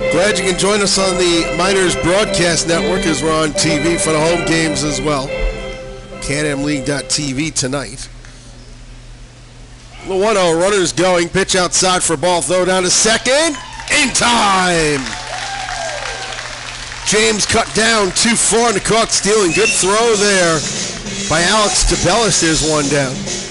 Glad you can join us on the Miners Broadcast Network as we're on TV for the home games as well. CanAmLeague.tv tonight. The 1-0 runners going. Pitch outside for a ball. Throw down to second. In time. James cut down too far and caught stealing. Good throw there by Alex DeBellis. There's one down.